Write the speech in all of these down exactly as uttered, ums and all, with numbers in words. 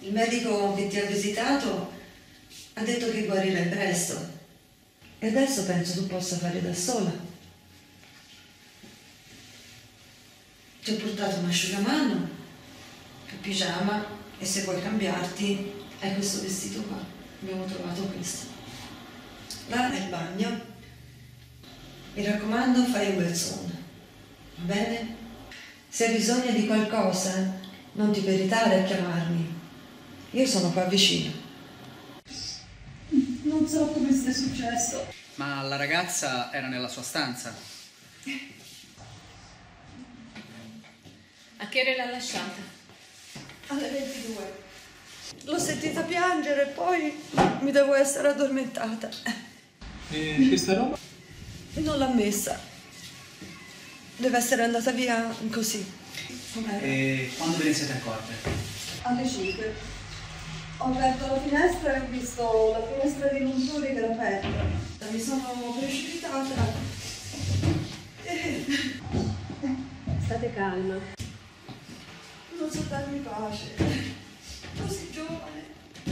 Il medico che ti ha visitato ha detto che guarirai presto. E adesso penso tu possa fare da sola. Ti ho portato un asciugamano, un pigiama e se vuoi cambiarti hai questo vestito qua. Abbiamo trovato questo. Là è il bagno. Mi raccomando, fai un bel sonno. Va bene? Se hai bisogno di qualcosa, non ti peritare a chiamarmi. Io sono qua vicino. Non so come sia successo. Ma la ragazza era nella sua stanza. A che ora l'ha lasciata? Alle ventidue. L'ho sentita piangere e poi mi devo essere addormentata. E questa roba? Non l'ha messa. Deve essere andata via così. Com'era? E quando ve ne siete accorte? Alle cinque. Ho aperto la finestra e ho visto la finestra dei montori che era aperta. Mi sono precipitata. E State calma. non so darmi pace. Così giovane.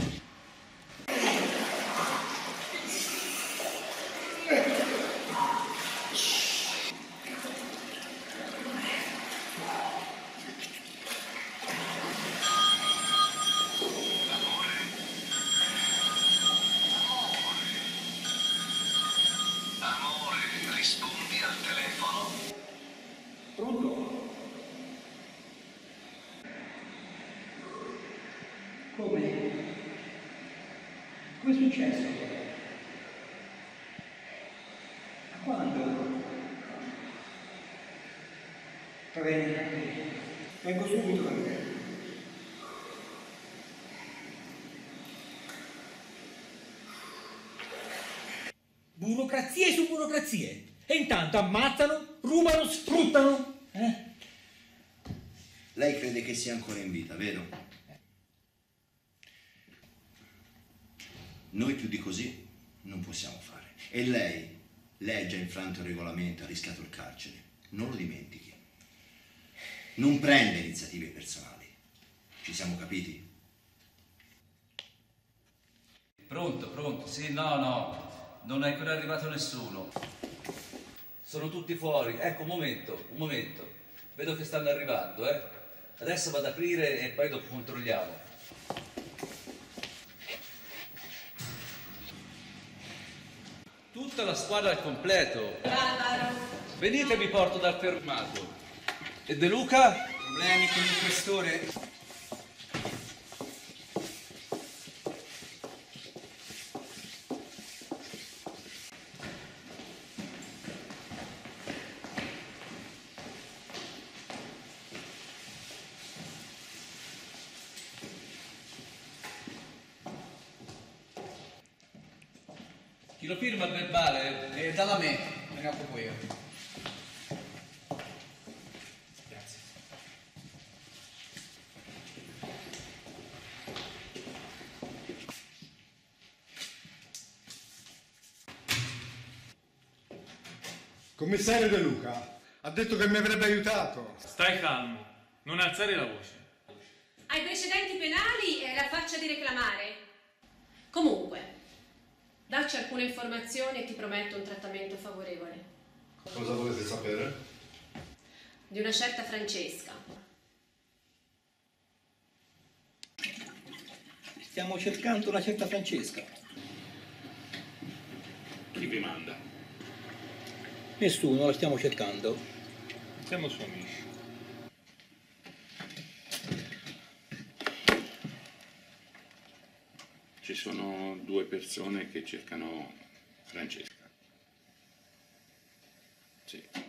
Rispondi al telefono. Pronto? Come? Come è successo? Quando? Va bene, vengo subito con te. Burocrazie su burocrazie. E intanto ammazzano, rubano, sfruttano. Eh? Lei crede che sia ancora in vita, vero? Noi più di così non possiamo fare. E lei, lei ha già infranto il regolamento, ha rischiato il carcere. Non lo dimentichi. Non prende iniziative personali. Ci siamo capiti? Pronto, pronto, sì, no, no. Non è ancora arrivato nessuno. Sono tutti fuori. Ecco, un momento, un momento. Vedo che stanno arrivando, eh. Adesso vado ad aprire e poi dopo controlliamo. Tutta la squadra al completo. Venite, vi porto dal fermato. E De Luca? Problemi con il questore? Chi lo firma il verbale? E dalla me, me ne occupo io. Grazie. Commissario De Luca ha detto che mi avrebbe aiutato. Stai calmo, non alzare la voce. Hai precedenti penali e la faccia di reclamare? Comunque, dacci alcune informazioni e ti prometto un trattamento favorevole. Cosa volete sapere? Di una certa Francesca. Stiamo cercando una certa Francesca. Chi vi manda? Nessuno, la stiamo cercando. Siamo suoi amici. Ci sono due persone che cercano Francesca. Sì.